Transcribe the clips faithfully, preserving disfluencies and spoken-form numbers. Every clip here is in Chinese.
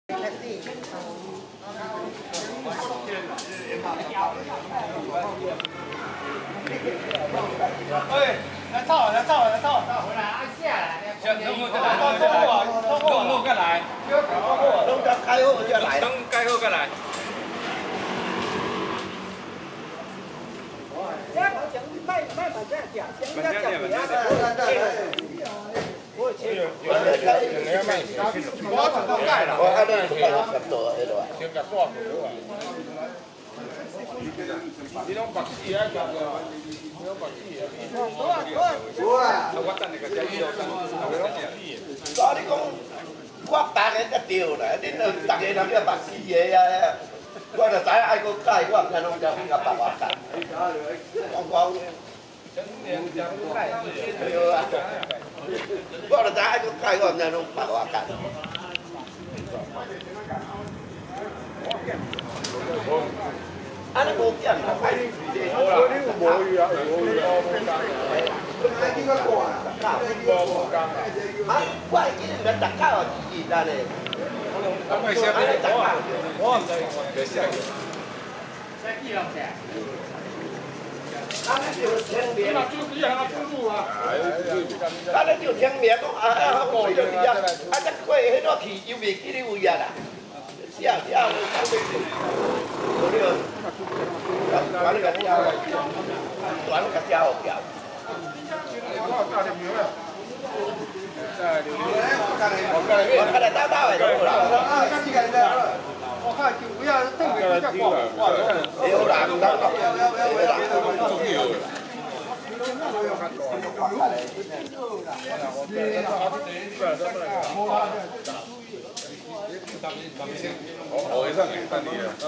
哎，来套，来套，来套，套回来，按下来。弄弄再来，弄弄再来， 弄到开后就来， 等开后再来。 卖卖把这价，现在价别我切， 我全都改了。 我按那个做迄个。 先甲刷过啊。你拢白纸啊，夹个，你拢白纸啊。 有啊。 我等你个只伊，等我等你。 所以你讲，我大个才对啦，恁两大家人要白纸个啊，我就知爱搁改，我唔知拢叫甲白话改。我讲。 对啊，我就知爱搁改，我唔知拢白话改。啊，你无见啦，哎， 我你有无语啊？有语啊，无讲。 啊，几个挂啊？ 无讲啊。 啊，我係見人大家有意義啦咧。 我咪寫俾你講啊，我唔知，你寫嘅。寫幾兩隻？ 啊，你就聽名。 那就一下不住啊。 啊，你就聽名講啊啊，我就係啊，啊，只過迄個去又未記你位啊啦。寫寫我講俾你。我呢個，我呢個寫，我呢個寫好嘅。 我看来大大的都啦， 我看就不要特别比较广， 有啦，有啦，有啦。 我会上给等你啊。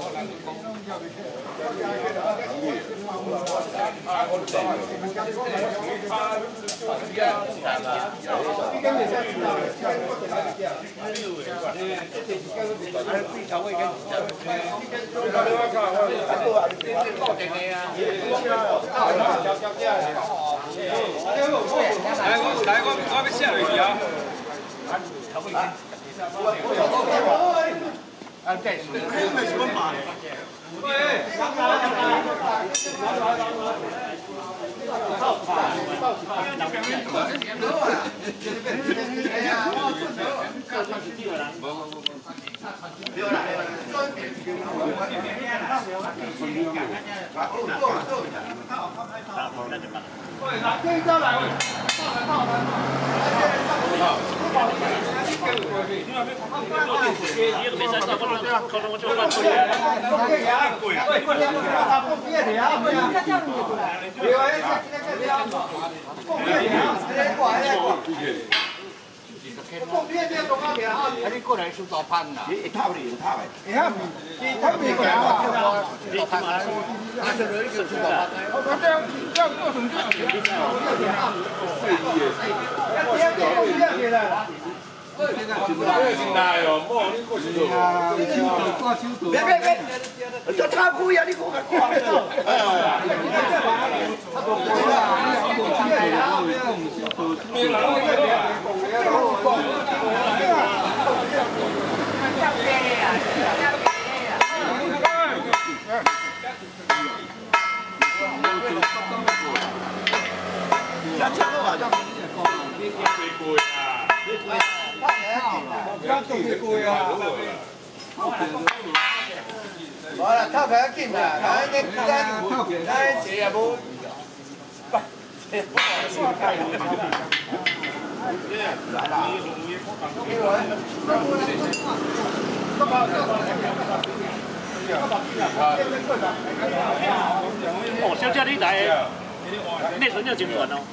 来，我来，我我要写落去啊。啊，对，这没什么嘛。对。 你过来收早盘啦？ 你一套的一套的， 你看，你他没过来啊？你他妈的，拿着人就收早盘。我这样这样做成这样，对呀。 别别别，这差不呀！你给我看。哎呀！好啦，透皮要紧啦，咱这咱咱这也无。 哦，小姐你来，内存要真悬哦。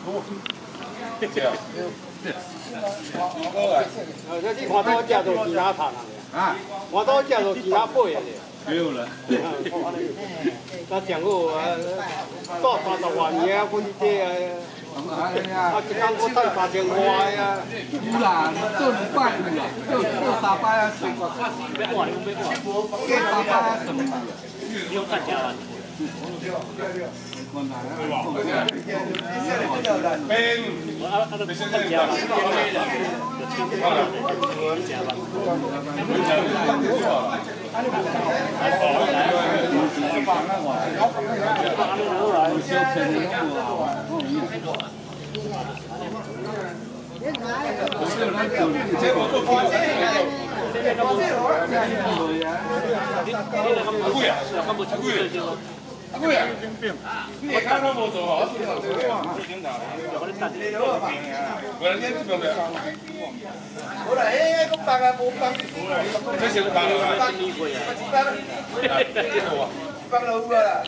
呃，这你看到只都其他谈啊，看到只都其他买啊。 没有了。 那讲过啊，多三十万嘢啊，分这啊，啊，一工我赚三千块啊。 有啦，做一百个啦，做做三百啊，算个。 别管，别管。 做三百啊，算个。 你有看家吗？ 困难啊。 兵。 我啊啊都看家了。 贵啊！贵啊！贵啊！你也看到无做好，我来这边呗。 我来，哎，个白啊，无白。 这是白啊！ 白老虎啊！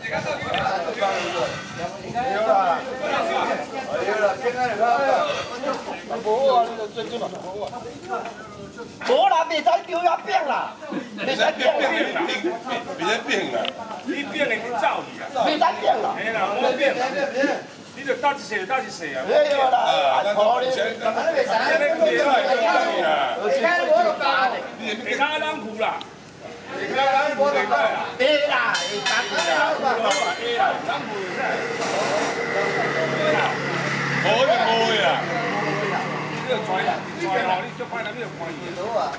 有啦，有啦，现在了。无啊，你就最最嘛无啊。无啦，袂使丢遐变啦，袂使变啦， 别再变啦， 你变的去走去啊！ 袂使变啦。 嘿啦，我变变，你就搭一世搭一世啊！ 没有啦，好哩， 现在袂使。现在我都打的。 其他人苦啦， 对啦，会打的。 无就无啦。 你就拽啦，拽好你就快点，你就快点。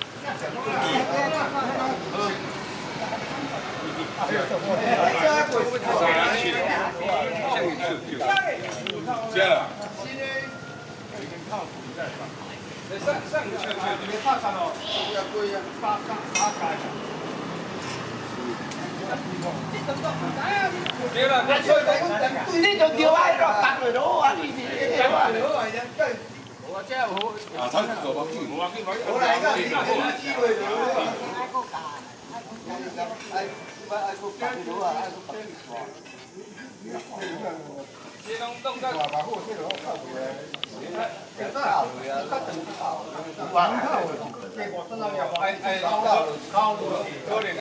接了。 上上去你们怕啥咯？八八八开。对了， 你就叫爱落打去咯，啊你你。 我这我啊，他做吧， 我话佢我来个，你有机会咯。 这种动作话把好些咯，靠住咧。哎哎，靠路，靠路，可能